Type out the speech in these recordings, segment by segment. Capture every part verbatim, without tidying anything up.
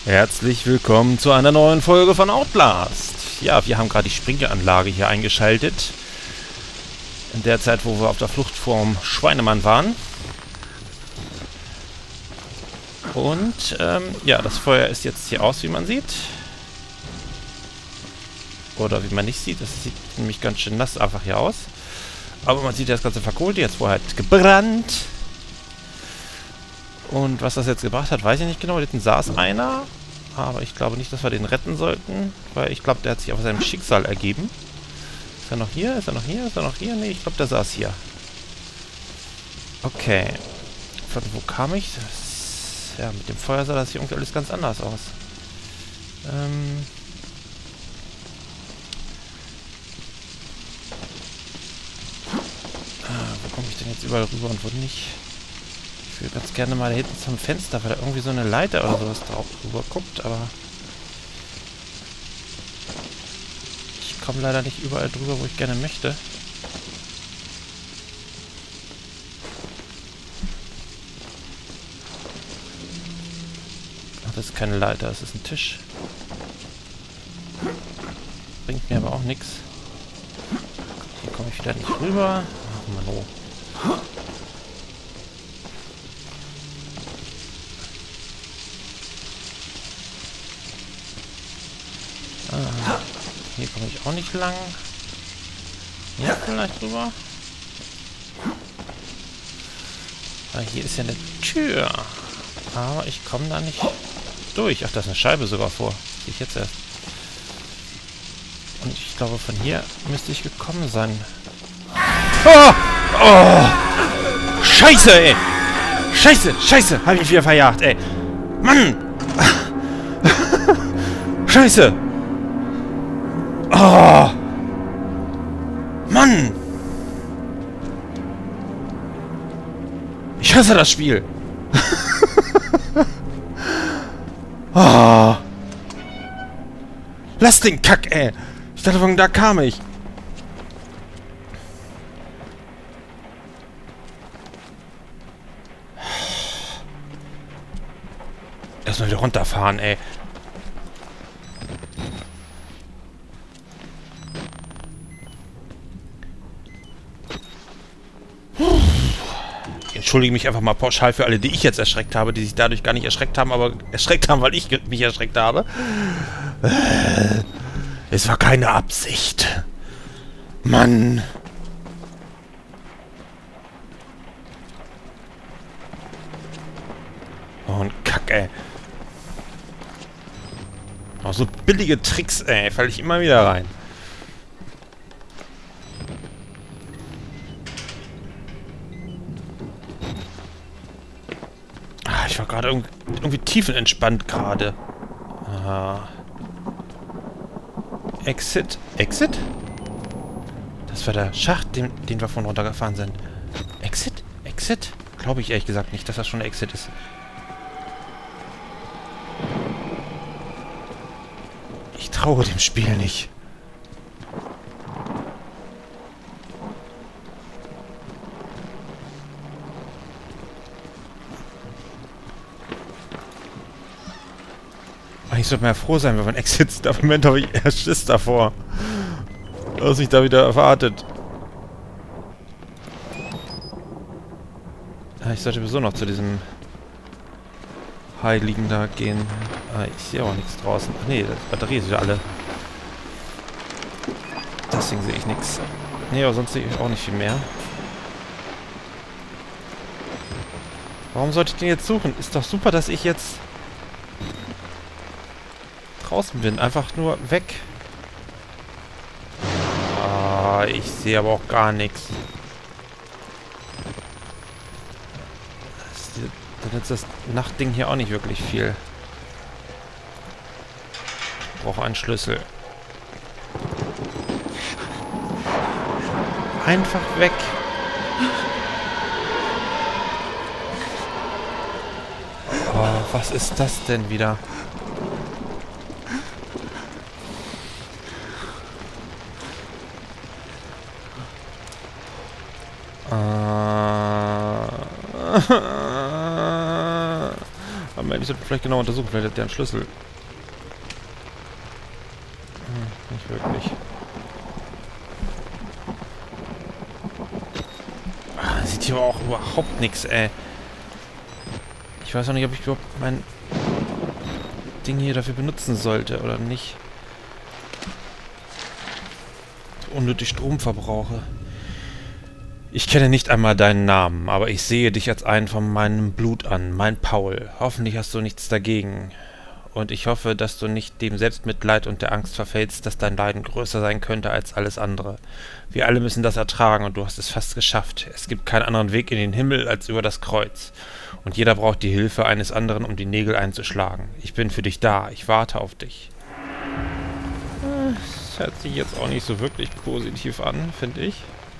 Herzlich willkommen zu einer neuen Folge von Outlast. Ja, wir haben gerade die Sprinkelanlage hier eingeschaltet. In der Zeit, wo wir auf der Flucht vorm Schweinemann waren. Und, ähm, ja, das Feuer ist jetzt hier aus, wie man sieht. Oder wie man nicht sieht. Das sieht nämlich ganz schön nass einfach hier aus. Aber man sieht, das Ganze verkohlt. Jetzt vorher hat gebrannt. Und was das jetzt gebracht hat, weiß ich nicht genau. Hinten saß einer. Aber ich glaube nicht, dass wir den retten sollten. Weil ich glaube, der hat sich auf seinem Schicksal ergeben. Ist er noch hier? Ist er noch hier? Ist er noch hier? Nee, ich glaube, der saß hier. Okay. Von wo kam ich? Das, ja, mit dem Feuer sah das hier irgendwie alles ganz anders aus. Ähm... Ah, wo komme ich denn jetzt überall rüber und wo nicht? Ich würde ganz gerne mal da hinten zum Fenster, weil da irgendwie so eine Leiter oder sowas drauf rüber guckt, aber ich komme leider nicht überall drüber, wo ich gerne möchte. Ach, das ist keine Leiter, das ist ein Tisch. Bringt mir aber auch nichts. Hier komme ich wieder nicht rüber. Ach, Mann, oh. Ah, hier komme ich auch nicht lang. Hier vielleicht rüber. Ah, hier ist ja eine Tür. Aber ich komme da nicht durch. Ach, da ist eine Scheibe sogar vor. Sehe ich jetzt erst. Und ich glaube, von hier müsste ich gekommen sein. Oh! Oh! Scheiße, ey! Scheiße, scheiße! Hab ich wieder verjagt, ey! Mann! Scheiße! Oh! Mann! Ich hasse das Spiel! Oh! Lass den Kack, ey! Ich dachte, von da kam ich. Erstmal wieder runterfahren, ey. Ich entschuldige mich einfach mal pauschal für alle, die ich jetzt erschreckt habe, die sich dadurch gar nicht erschreckt haben, aber erschreckt haben, weil ich mich erschreckt habe. Es war keine Absicht. Mann. Oh, ein Kack, ey. Auch so billige Tricks, ey. Falle ich immer wieder rein. Ah, ich war gerade irgendwie, irgendwie tiefenentspannt gerade. Aha. Exit. Exit? Das war der Schacht, den, den wir von runtergefahren sind. Exit? Exit? Glaube ich ehrlich gesagt nicht, dass das schon Exit ist. Ich traue dem Spiel nicht. Ich sollte mal froh sein, wenn man Exit sieht. Im Moment habe ich eher Schiss davor. Was mich da wieder erwartet. Ah, ich sollte sowieso noch zu diesem Heiligen da gehen. Ah, ich sehe auch nichts draußen. Ach nee, die Batterie ist wieder alle. Deswegen sehe ich nichts. Nee, aber sonst sehe ich auch nicht viel mehr. Warum sollte ich den jetzt suchen? Ist doch super, dass ich jetzt draußen bin. Einfach nur weg. Ah, ich sehe aber auch gar nichts. Dann ist das Nachtding hier auch nicht wirklich viel. Ich brauche einen Schlüssel. Einfach weg. Oh, was ist das denn wieder? Am Moment, ich sollte vielleicht genau untersuchen. Vielleicht hat der einen Schlüssel. Hm, nicht wirklich. Ah, sieht hier aber auch überhaupt nichts, ey. Ich weiß auch nicht, ob ich überhaupt mein Ding hier dafür benutzen sollte oder nicht. Unnötig Strom verbrauche. Ich kenne nicht einmal deinen Namen, aber ich sehe dich als einen von meinem Blut an, mein Paul. Hoffentlich hast du nichts dagegen. Und ich hoffe, dass du nicht dem Selbstmitleid und der Angst verfällst, dass dein Leiden größer sein könnte als alles andere. Wir alle müssen das ertragen und du hast es fast geschafft. Es gibt keinen anderen Weg in den Himmel als über das Kreuz. Und jeder braucht die Hilfe eines anderen, um die Nägel einzuschlagen. Ich bin für dich da. Ich warte auf dich. Das hört sich jetzt auch nicht so wirklich positiv an, finde ich.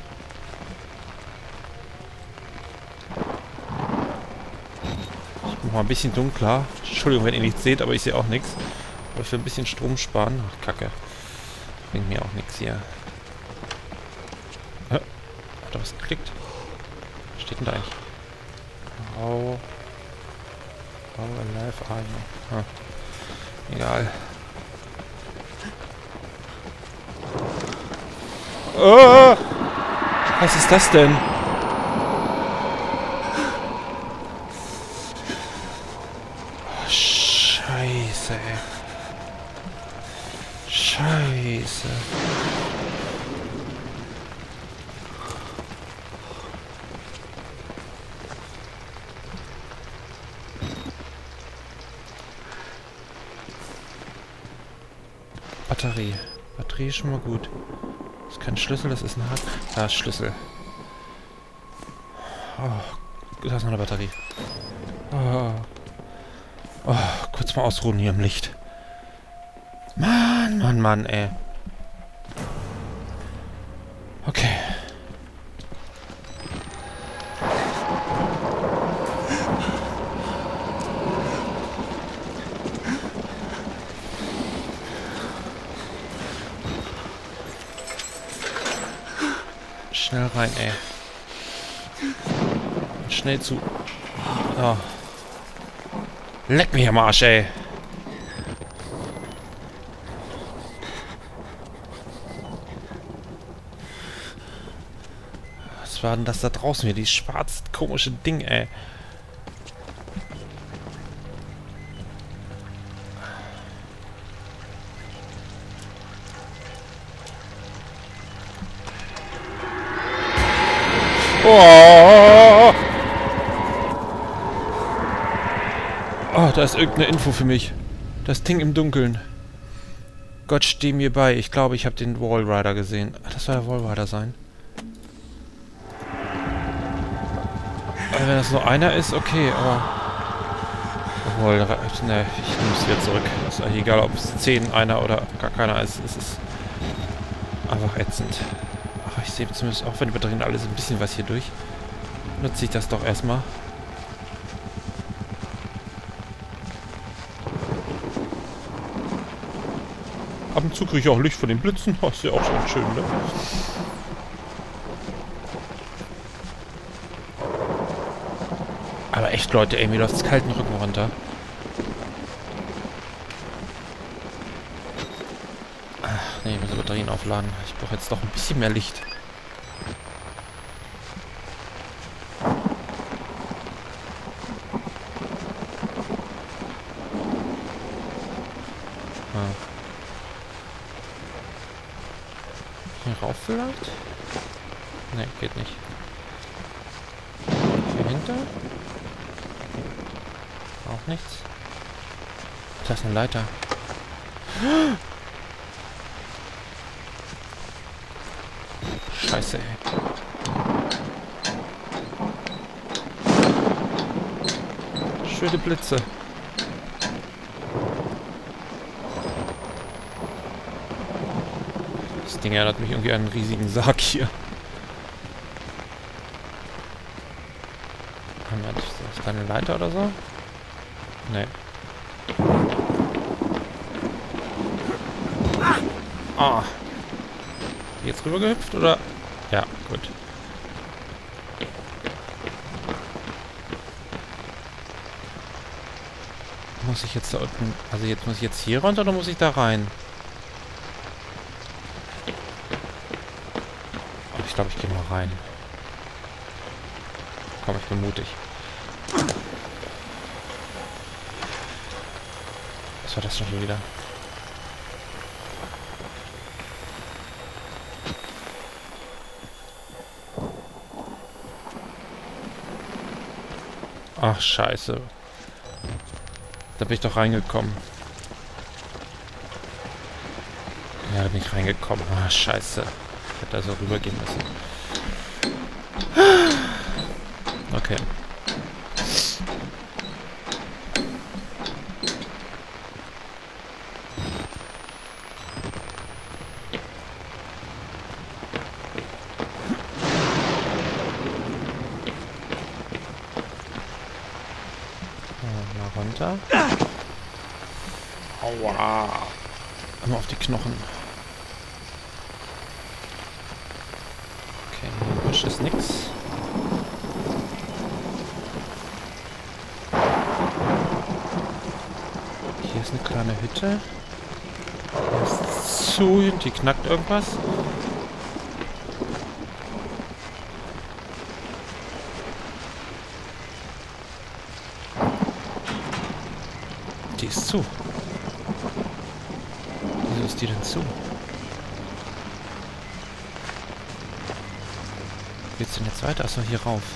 Ich mache mal ein bisschen dunkler. Entschuldigung, wenn ihr nichts seht, aber ich sehe auch nichts. Aber ich will ein bisschen Strom sparen. Ach, Kacke. Bringt mir auch nichts hier. Hä? Hat da was geklickt? Was steht denn da eigentlich? How... How alive are you? Ah. Egal. Oh! Was ist das denn? Oh, Scheiße, ey. Scheiße. Batterie. Batterie ist schon mal gut. Das ist kein Schlüssel, das ist ein Hart. Ah, Schlüssel. Oh, da ist noch eine Batterie. Oh. Oh, kurz mal ausruhen hier im Licht. Mann, Mann, Mann, ey. Okay. Schnell rein, ey. Schnell zu. Oh. Leck mich am Arsch, ey. Was war denn das da draußen hier? Dieses schwarze, komische Ding, ey. Oh! Oh, da ist irgendeine Info für mich. Das Ding im Dunkeln. Gott, steh mir bei. Ich glaube, ich habe den Wallrider gesehen. Ach, das soll der Wallrider sein. Also wenn das nur einer ist, okay, aber... Obwohl, ne, ich nehme es wieder zurück. Ist eigentlich egal, ob es zehn, einer oder gar keiner ist. Es ist einfach ätzend. Ach, ich sehe zumindest, auch wenn die Batterien alles ein bisschen was hier durch, nutze ich das doch erstmal. Ab und zu kriege ich auch Licht von den Blitzen. Das ist ja auch schon schön, ne? Aber echt, Leute, ey, mir läuft es kalten Rücken runter. Ach, nee, ich muss die Batterien aufladen. Ich brauche jetzt doch ein bisschen mehr Licht. Ah. Hier rauf vielleicht? Ne, geht nicht. Hier hinter? Auch nichts. Das ist eine Leiter. Scheiße, ey. Schöne Blitze. Das Ding erinnert mich irgendwie an einen riesigen Sarg hier. Moment, ist das eine Leiter oder so? Nee. Ah. Jetzt rüber gehüpft, oder? Ja, gut. muss ich jetzt da unten... Also jetzt muss ich jetzt hier runter oder muss ich da rein? Oh, ich glaube, ich gehe mal rein. Komm, ich bin mutig. Was war das schon wieder? Ach, scheiße. Da bin ich doch reingekommen. Ja, da bin ich reingekommen. Ah, scheiße. Ich hätte da so rübergehen müssen. Okay. Mal runter. Aua. Immer auf die Knochen. Okay, im Busch ist nix. Hier ist eine kleine Hütte. Die ist zu, die knackt irgendwas. Die ist zu. Wieso ist die denn zu? Wie geht's denn jetzt weiter? Achso, hier rauf.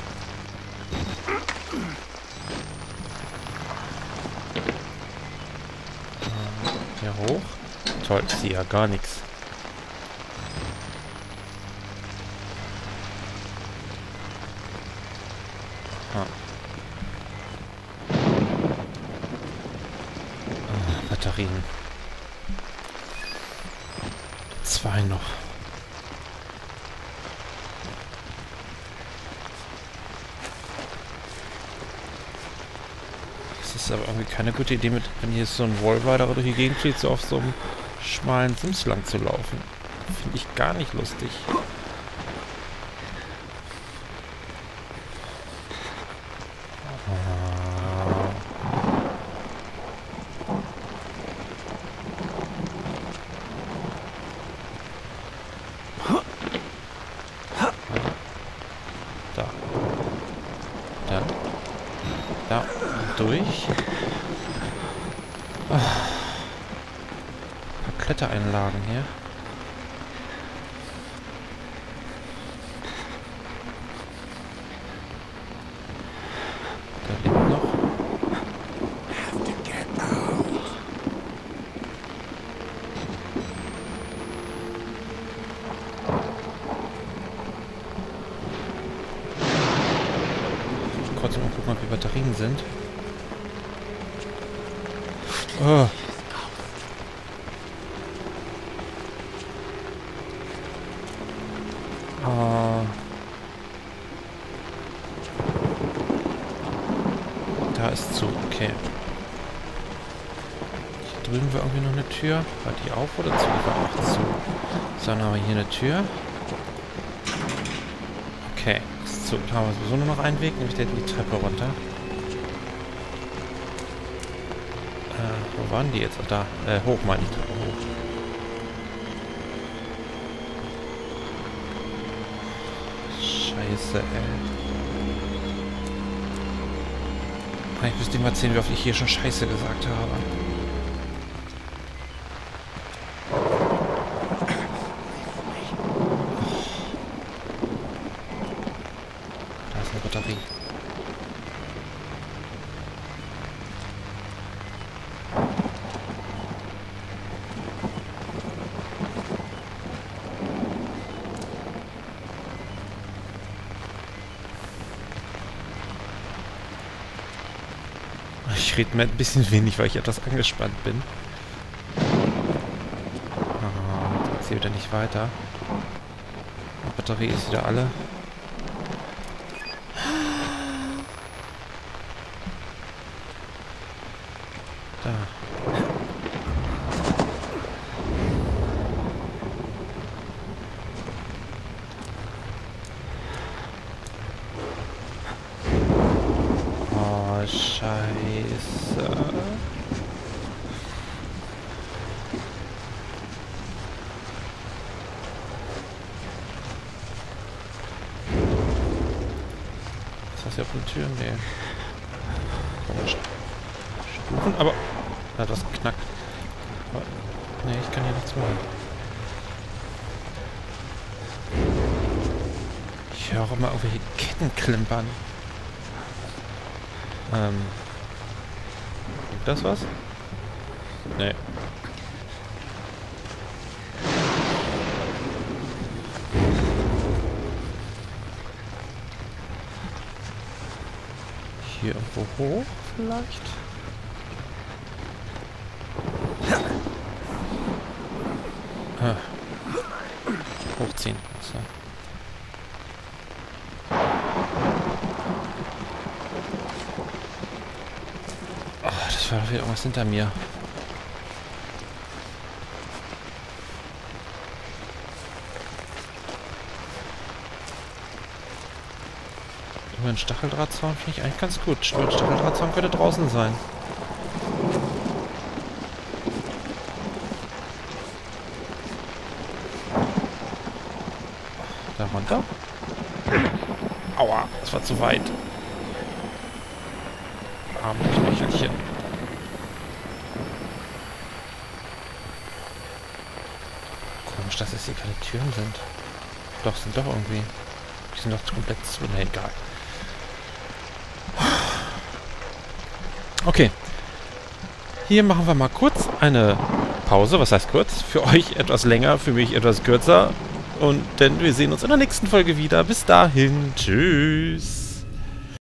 Ähm, hier hoch. Toll, ich sehe ja gar nichts. Ah. Ah, Batterien. Zwei noch. Das ist aber irgendwie keine gute Idee, mit, wenn hier so ein Wallrider durch die Gegend fliegt, so auf so einem schmalen Sims lang zu laufen. Finde ich gar nicht lustig. Da. Da. Da. Durch. Ah. Ein paar Klettereinlagen hier. Da liegt noch. Kurz mal gucken, ob die Batterien sind. Oh. Oh. Da ist zu, okay. Hier drüben war irgendwie noch eine Tür. War die auf oder zu? Die war auch zu. So, dann haben wir hier eine Tür. Okay, ist zu. Da haben wir sowieso nur noch einen Weg, nämlich die Treppe runter. Wo waren die jetzt? Ach, da. Äh, hoch meine ich. Hoch. Scheiße, ey. Ich müsste dir mal erzählen, wie oft ich hier schon Scheiße gesagt habe. Da ist eine Batterie. Ich rede mir ein bisschen wenig, weil ich etwas angespannt bin. Ah, jetzt geht's hier wieder nicht weiter. Die Batterie ist wieder alle. Da. Oh, Scheiße. hier auf eine Tür? Nee. Komisch. Stufen, aber... Da hat was geknackt. Aber, nee, ich kann hier nichts machen. Ich höre auch immer irgendwelche Ketten klimpern. Ähm... Gibt das was? Nee. Hier irgendwo hoch, vielleicht? Ah. Hochziehen. So. Oh, das war doch wieder irgendwas hinter mir. Über den Stacheldrahtzaun finde ich eigentlich ganz gut. Über den Stacheldrahtzaun könnte draußen sein. Da runter. Aua, das war zu weit. Arme Knöchelchen. Komisch, dass es hier keine Türen sind. Doch, sind doch irgendwie. Die sind doch komplett zu. Ne, egal. Okay. Hier machen wir mal kurz eine Pause. Was heißt kurz? Für euch etwas länger, für mich etwas kürzer. Und denn wir sehen uns in der nächsten Folge wieder. Bis dahin. Tschüss.